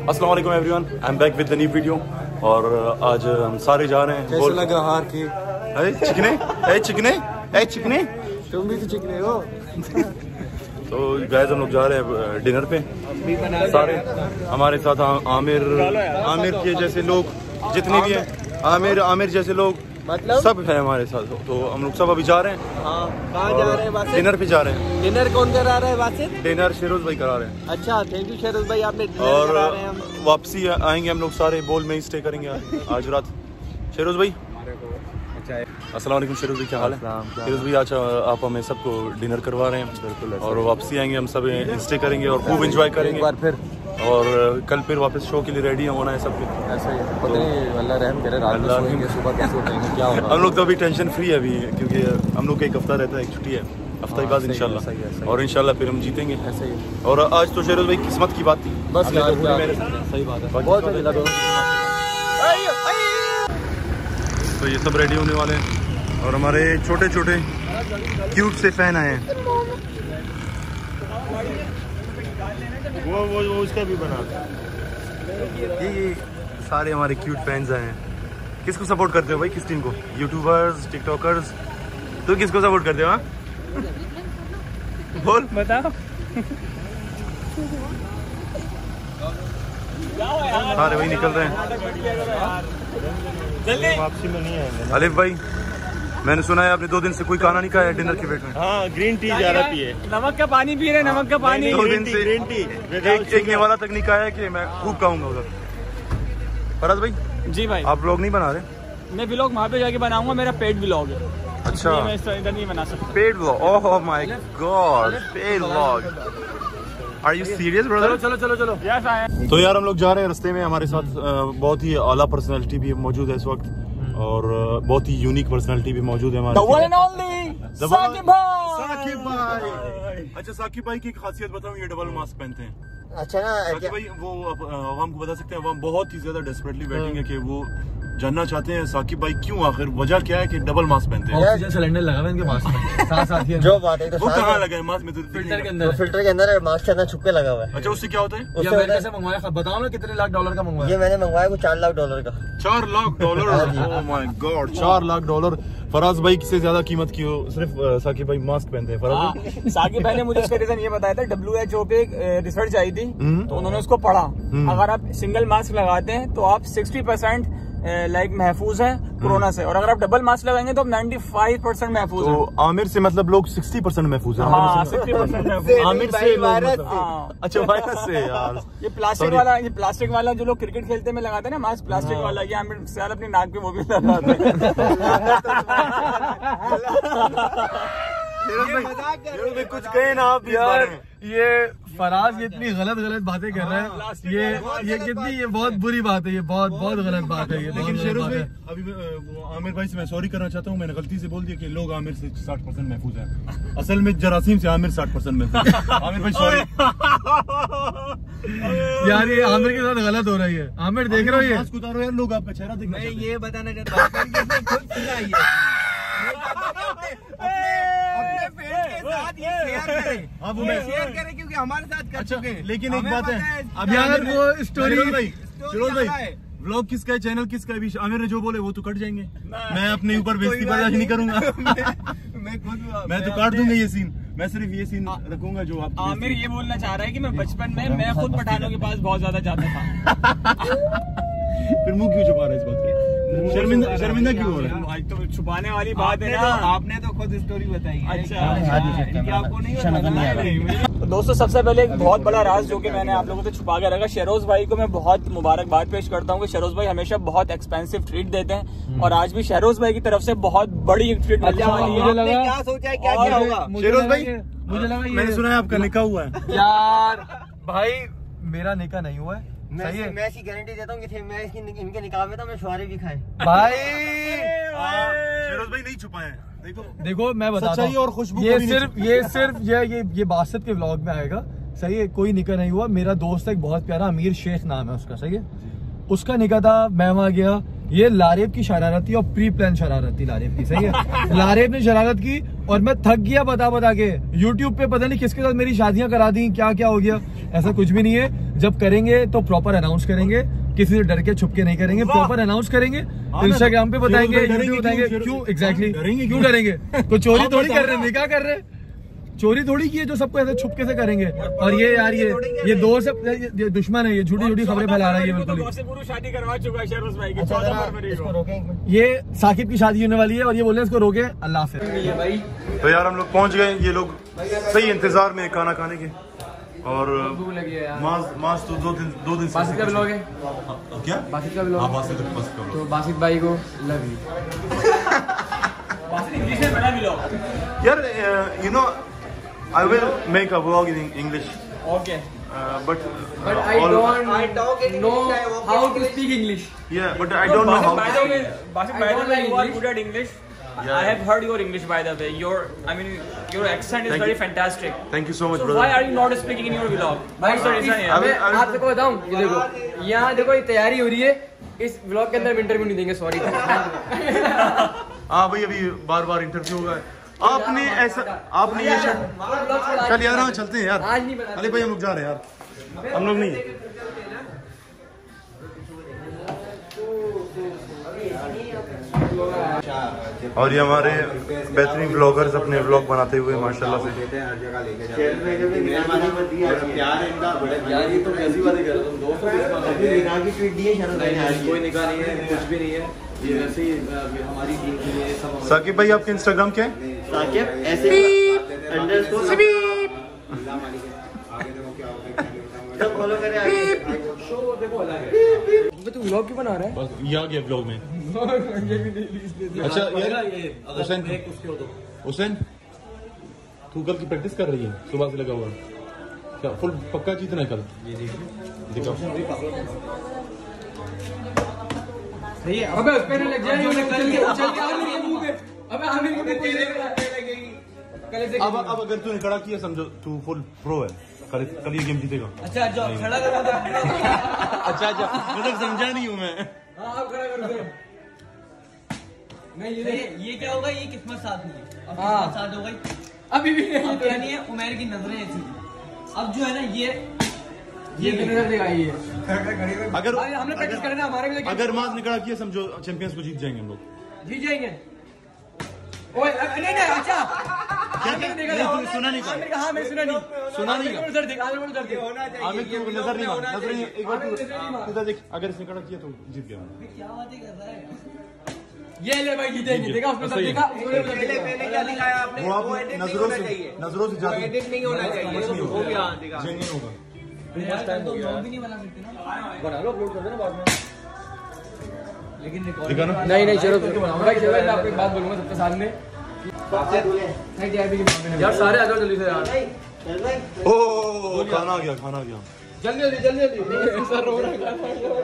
अस्सलाम वालेकुम everyone, I am back with the new video. और आज हम सारे जा रहे हैं। कैसे लगा हार के? चिकने तुम भी तो चिकने हो। तो गाइस हम लोग जा रहे हैं डिनर पे। सारे हमारे साथ आमिर के जैसे लोग जितने भी हैं, आमिर जैसे लोग मतलब सब है हमारे साथ। तो हम लोग सब अभी जा रहे हैं। हाँ, कहाँ जा रहे हैं? बासित डिनर पे जा रहे हैं। डिनर कौन करा रहा है? बासित डिनर शेरोज भाई करा रहे हैं। अच्छा, थैंक यू शेरोज भाई, आपने डिनर और करा रहे हैं। हम वापसी आएंगे हम लोग सारे बोल में ही स्टे करेंगे आज रात। शेरोज भाई अस्सलाम वालेकुम। शेरोज भाई क्या हाल है? शेरोज भाई आज आप हमें सबको डिनर करवा रहे हैं। बिल्कुल। और वापसी आएंगे हम सब स्टे करेंगे और खूब एंजॉय करेंगे। एक बार फिर और कल फिर वापस शो के लिए रेडी होना है सबके। ऐसा ही पता नहीं, अल्लाह रहम करे, रात में सोएंगे, सुबह कैसे उठेंगे, क्या होगा। हम लोग तो अभी टेंशन फ्री है अभी, क्योंकि हम लोग का एक हफ्ता रहता है, एक छुट्टी है हफ्ता के बाद इंशाल्लाह। और इंशाल्लाह फिर हम जीतेंगे। ऐसे ही। और आज तो शेरोज भाई किस्मत की बात थी बस यार, सही बात है। बहुत अच्छा लगा। तो ये सब रेडी होने वाले हैं और हमारे छोटे छोटे क्यूट से फैन आए हैं। वो उसका भी बना। ये सारे हमारे क्यूट फैंस आए हैं। किसको सपोर्ट करते हो भाई? किस टीम को? YouTubers, TikTokers? तो किसको सपोर्ट करते हो? हाँ बोल बताओ। सारे वही निकल रहे हैं। वापसी में नहीं आएंगे। अलिफ भाई, मैंने सुना है आपने 2 दिन से कोई खाना नहीं खाया डिनर के वेट में। हाँ, ग्रीन टी ज़्यादा पिए। नमक का पानी पी रहे, नमक का पानी। 2 दिन से ग्रीन टी एक वाला तक नहीं खाया कि मैं खूब खाऊंगा उधर। फराज भाई जी भाई, आप व्लॉग नहीं बना रहे? मैं व्लॉग वहाँ पे जाके बनाऊंगा, मेरा पेट व्लॉग है। अच्छा, मैं इधर नहीं बना सकता। Paid vlog? Oh my god, paid vlog. Are you serious brother? चलो। यस आए। तो यार हम लोग जा रहे हैं, रास्ते में हमारे साथ बहुत ही आला पर्सनालिटी भी मौजूद है इस वक्त और बहुत ही यूनिक पर्सनालिटी भी मौजूद है हमारे। साकिब भाई। अच्छा, साकिब भाई की खासियत बताऊं, ये डबल मास्क पहनते हैं। अच्छा ना, साकिब भाई वो आवाम को बता सकते हैं, आवाम बहुत ही ज्यादा डेस्परेटली वेटिंग है कि वो जानना चाहते हैं साकिब भाई क्यों, आखिर वजह क्या है कि डबल मास्क पहनते हैं। ऑक्सीजन सिलेंडर लगा हुआ है इनके मास्क में साथ जो बात है। वो कहाँ लगा है मास्क में? तो फिल्टर के अंदर, फिल्टर के अंदर मास्क के अंदर छुप के लगा हुआ है। अच्छा, उससे क्या होता है? उससे अमेरिका से मंगवाया, बताओ ना कितने लाख डॉलर का मंगवाया? ये मैंने मंगवाया कुछ $4 लाख का। $4 lakh? Oh my god, $4 lakh. Faraz भाई से ज्यादा कीमत की हो सिर्फ साकिब भाई मास्क पहनते हैं। फराज भाई, साकिब भाई ने मुझे इसका रीजन ये बताया था, WHO पे रिसर्च आई थी तो उन्होंने उसको पढ़ा। अगर आप सिंगल मास्क लगाते हैं तो आप 60% लाइक महफूज है कोरोना से, और अगर आप डबल मास्क लगाएंगे तो आप 95% महफूज है। तो आमिर से मतलब लोग 60% महफूज है। हाँ, 60% महफूज। आमिर से वायरस। अच्छा, वायरस से यार। ये प्लास्टिक वाला जो लोग क्रिकेट खेलते में लगाते हैं ना मास्क, प्लास्टिक वाला, ये आमिर साल अपनी नाक पे वो भी लगाते हैं। कुछ कहे ना आप यार। ये फराज इतनी गलत बातें कर रहा है, ये कितनी, ये बहुत बुरी बात है, ये बहुत गलत बात है ये। लेकिन शेरोज भाई, अभी वो आमिर भाई से मैं सॉरी करना चाहता हूँ, मैंने गलती से बोल दिया कि लोग आमिर से 60% महफूज हैं। असल में जरासीम से आमिर 60% महफूज है। आमिर भाई सॉरी यार, ये आमिर के साथ गलत हो रही है। आमिर देख रहे हो, ये उतारो यार, लोग आपका चेहरा देखना चाहते हैं। ये बताना चाहता हूँ शेयर करें क्योंकि हमारे साथ कर चुके हैं। लेकिन एक बात है, अब यार वो स्टोरी फिरोज भाई, व्लॉग किसका है, चैनल किसका है? आमिर ने जो बोले वो तो कट जाएंगे। मैं अपने ऊपर बेइज्जती बर्दाश्त नहीं करूंगा। मैं तो काट दूंगा ये सीन। मैं सिर्फ ये सीन रखूंगा जो आप। आमिर ये बोलना चाह रहा है कि मैं बचपन में मैं खुद पठानों के पास बहुत ज्यादा जाता था। फिर मुंह क्यों छुपा रहा है इस बात पे? शर्मिंदा क्यों हो रहा है? आज तो छुपाने वाली बात है ना। आपने तो खुद स्टोरी बताई है। अच्छा, आपको नहीं। तो दोस्तों, सबसे पहले एक बहुत बड़ा राज जो कि मैंने आप लोगों से छुपा के रखा, शेरोज भाई को मैं बहुत मुबारकबाद पेश करता हूँ कि शेरोज भाई हमेशा बहुत एक्सपेंसिव ट्रीट देते हैं और आज भी शेरोज भाई की तरफ से बहुत बड़ी एक ट्रीट मिलने वाली है। आपने क्या सोचा है, क्या होगा? शेरोज भाई, मुझे लगा मैंने सुना है आपका निकाह हुआ है। यार भाई, मेरा निकाह नहीं हुआ है। मैं ऐसी गारंटी देता हूँ कि मैं इनके निकाह में तो मैं शुआरे भी खाए। भाई शेरोज भाई नहीं छुपाए। देखो मैं बताता हूँ, और खुशबू ये बासित के व्लॉग में आएगा। सही है, कोई निकाह नहीं हुआ। मेरा दोस्त है एक बहुत प्यारा, अमीर शेख नाम है उसका। सही है, उसका निकाह था, मैं वहां गया। ये लारेब की शरारत थी और प्री प्लान शरारत थी लारेब की। सही है, लारेब ने शरारत की और मैं थक गया बता के। यूट्यूब पे पता नहीं किसके साथ मेरी शादियां करा दी, क्या क्या हो गया। ऐसा कुछ भी नहीं है। जब करेंगे तो प्रॉपर अनाउंस करेंगे, किसी से डर के छुप के नहीं करेंगे, प्रॉपर अनाउंस करेंगे, इंस्टाग्राम पे बताएंगे, यूट्यूब बताएंगे। क्यों एग्जैक्टली क्यों करेंगे? तो चोरी थोड़ी कर रहे हैं, निकाह कर रहे हैं, चोरी थोड़ी की है जो सबको ऐसे छुपके से करेंगे। और ये यार ये दोस्त ये दुश्मन है, ये झूठी झूठी खबरें फैला रहा है। ये बिल्कुल शादी करवा चुका है शेरोज भाई की 14 फरवरी को। ये साकिब की शादी होने वाली है और ये बोल रहे हैं इसको रोके। अल्लाह हाफिज़। तो यार हम लोग पहुंच गए, ये लोग सही इंतजार में खाना खाने के। और मास तो दो दिन बासित का व्लॉग है क्या? बासित का व्लॉग। तो बासित भाई को लव यू। बासित इंग्लिश में बड़ा व्लॉग यार, you know I will make a vlog in English. Okay. But I don't know how to speak English. Yeah, but I don't know how. By the way, you are good at English. Yeah. I have heard your English, by the way. Your accent is very fantastic. Thank you so much, So brother. why are you not speaking in your vlog? भाई What's the reason here? मैं आप सबको बताऊं, ये देखो यहाँ देखो ये तैयारी हो रही है। इस व्लॉग के अंदर इंटरव्यू नहीं देंगे, सॉरी। हाँ भाई, अभी बार इंटरव्यू होगा। आपने ये चल यार, हाँ चलते हैं यार। आज नहीं बना। अरे भाई हम लोग जा रहे हैं यार, हम लोग नहीं। और ये हमारे बेहतरीन ब्लॉगर्स अपने ब्लॉग बनाते हुए माशाल्लाह से। कोई निकाह नहीं है, कुछ भी नहीं है, ये वैसे ही हमारी टीम के लिए सब। साकिब भाई आपके इंस्टाग्राम क्या है? साकिब ऐसे फॉलो करें आगे। शो देखो अलग है। तू व्लॉग क्यों बना रहा है? बस ये आ गया ब्लॉग में। अच्छा यार हुसैन, तू कल की प्रैक्टिस कर रही है? सुबह से लगा हुआ क्या? फुल पक्का जीतना है कल? दिखाओ। सही है। अबे उस पे लग जाए, चल के आ नहीं मुंह पे। अबे आमिर को तेरे लगेगी। अब अगर तूने खड़ा किया समझो तू फुल प्रो है, कल ये गेम जीतेगा। अच्छा जो खड़ा करा दो। अच्छा मतलब समझा नहीं हूँ मैं। हाँ आप खड़ा कर दो। नहीं ये क्या होगा? ये किस्मत साथ नहीं है। हाँ साथ हो गई अभी भी नहीं है। उमर की नजरें ऐसी अब जो है ना ये नजर दिखाई है। अगर हमने प्रैक्टिस करना है हमारे भी। अगर मास ने खड़ा किया समझो चैंपियंस को जीत जाएंगे हम लोग। जीत जाएंगे। ओए नहीं अच्छा क्या सुना नहीं? हाँ मैं सुना नहीं। नजर देख, आमिर क्यों नजर नहीं मार? नजर नहीं, एक बार तू देख, अगर इसने खड़ा किया तो जीत गया। क्या बातें कर रहा है? ये ले भाई जीतेंगे। देखा उसने सब देखा। पहले क्या दिखाया आपने? वो आप नजरों से जादू एडिट नहीं होना चाहिए। वो भी हाँ दिखा। जेन्युइन होगा। तो ब्लॉग भी नहीं बना सकते ना, बना लो, अपलोड कर देना बाद में। लेकिन रिकॉर्ड दिखा ना? नहीं चलो भाई चलो, मैं आपको एक बात बोलूंगा सबके सामने। यार सारे आ जाओ जल्दी से यार। ओ खाना आ गया। जल्दी सर रो रहा है।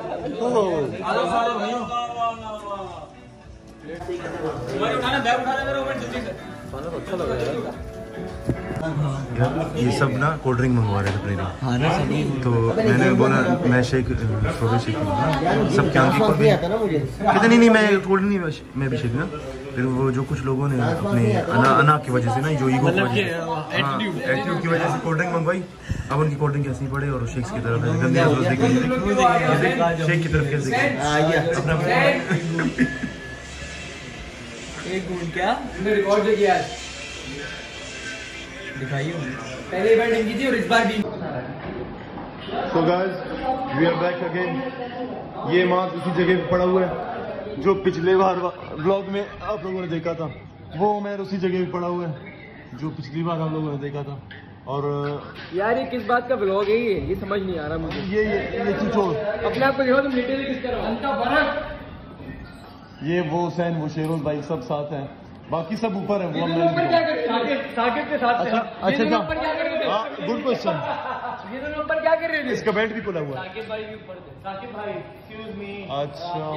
उठाना बैग उठाना करो जल्दी से। अच्छा लग रहा है। ये सब ना कोल्ड ड्रिंक मंगवा रहे थे अपने लिए। हाँ ना सभी। तो मैंने बोला मैं शेक शेक सब क्या कहते नहीं मैं कोल्ड नहीं, मैं भी शेक ना। फिर वो जो कुछ लोगों ने अपने अना की वजह से ना, जो ईगो एटीट्यूड की वजह से कोल्ड ड्रिंक मंगवाई। अब उनकी कोल्ड ड्रिंक कैसी पड़े और शेक्स की तरफ शेक की तरफ कैसे अपना एक गुण क्या रिकॉर्ड जो किया दिखाइए। पहले बार ड्रिंक की थी और इस बार भी। So guys, we are back again. ये मास्क उसी जगह पे पड़ा हुआ है जो पिछले बार व्लॉग में आप लोगों ने देखा था। वो मैं उसी जगह पे पड़ा हुआ है जो पिछली बार आप लोगों ने देखा था। और यार ये किस बात का व्लॉग है? ये समझ नहीं आ रहा मुझे। ये चीज छोड़, अपने आप को देखो तुम लिटरली किस तरह। ये वो हुसैन वो शेरोज भाई सब साथ हैं, बाकी सब ऊपर है। वो क्या कर रहे थे? साकिब के साथ। अच्छा गुड क्वेश्चन। ये दोनों ऊपर क्या कर रहे थे? इसका बेल्ट भी खुला हुआ है। साकिब भाई भी ऊपर थे। साकिब भाई एक्सक्यूज मी। अच्छा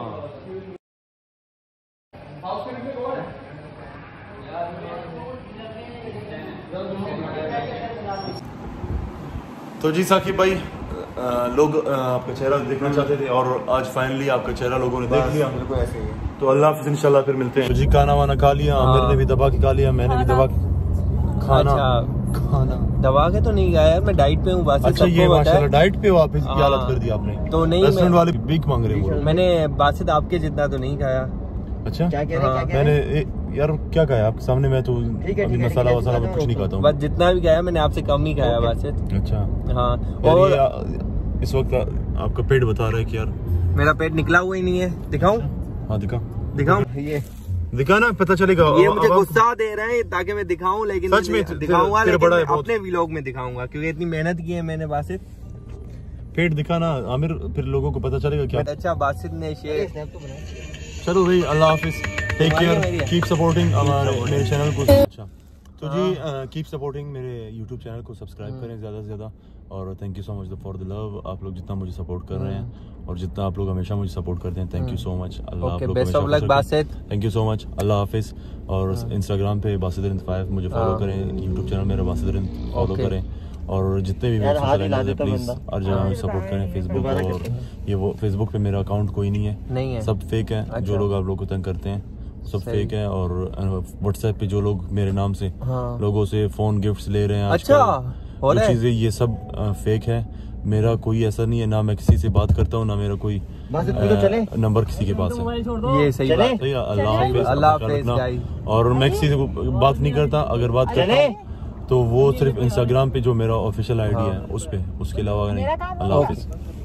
तो जी साकिब भाई, लोग आपका चेहरा देखना चाहते थे और आज फाइनली आपका चेहरा लोगों ने देख लिया। बिल्कुल ऐसे ही। तो अल्लाह हाफिज़, इंशाल्लाह फिर मिलते हैं। तो जी खाना वाना खा लिया, आमिर ने भी दबा के खा लिया, मैंने भी दबा के खाना खाना दबा के तो नहीं खाया यार, मैं डाइट पे हूँ बासित। अच्छा ये माशाल्लाह डाइट पे हो आप, इसकी हाँ। हालत कर दी आपने। तो नहीं, रेस्टोरेंट वाले भीख मांग रहे हैं। मैंने बासित आपके जितना तो नहीं खाया। अच्छा क्या कह रहे हैं, मैंने यार क्या खाया आपके सामने, मैं तो अभी मसाला वसाला में कुछ नहीं खाता हूँ। बस जितना भी खाया मैंने आपसे कम ही खाया बासित। अच्छा हाँ। और इस वक्त आपका पेट बता रहा है कि यार मेरा पेट निकला हुआ ही नहीं है। दिखाऊं? हाँ दिखाऊं? ये दिखाना, पता चलेगा। ये मुझे गुस्सा दे रहे हैं ताकि मैं दिखाऊं, लेकिन सच में दिखाऊंगा, लेकिन बड़ा है अपने व्लॉग में दिखाऊंगा क्योंकि इतनी मेहनत की है मैंने बासित। पेट दिखाना आमिर, फिर लोगों को पता चलेगा क्या। अच्छा बासित ने शेयर। चलो भाई, अल्लाह हाफिज, टेक केयर, कीप सपोर्टिंग हमारे मेरे चैनल को। अच्छा तो जी कीप सपोर्टिंग मेरे यूट्यूब चैनल को, सब्सक्राइब करें ज़्यादा से ज़्यादा। और thank you so much for the love. आप लोग जितना मुझे सपोर्ट कर रहे हैं और जितना आप लोग हमेशा मुझे सपोर्ट करते हैं, थैंक यू सो मच। अल्लाह आप लोग best of luck Basit. Thank you so much, अल्लाह हाफिज। और इंस्टाग्राम पे बासित5 मुझे फॉलो करें, यूट्यूब चैनल मेरा बासित फॉलो करें। और जितने भी मेरे सोशल मीडिया प्लीज हर जगह मुझे सपोर्ट करें। फेसबुक और ये वो फेसबुक पे मेरा अकाउंट कोई नहीं है, सब फेक है। जो लोग आप लोग को तंग करते हैं सब फेक है। और व्हाट्सएप पे जो लोग मेरे नाम से लोगों से फोन गिफ्ट्स ले रहे हैं आजकल, चीजें ये सब फेक है। मेरा कोई ऐसा नहीं है, ना मैं किसी से बात करता हूँ, ना मेरा कोई नंबर किसी के पास है। ये सही बात है। अल्लाह हाफिज। और मैं किसी से बात नहीं करता, अगर बात करता हूँ तो वो सिर्फ इंस्टाग्राम पे जो मेरा ऑफिशियल आईडी है उस पे, उसके अलावा नहीं। अल्लाह हाफिज।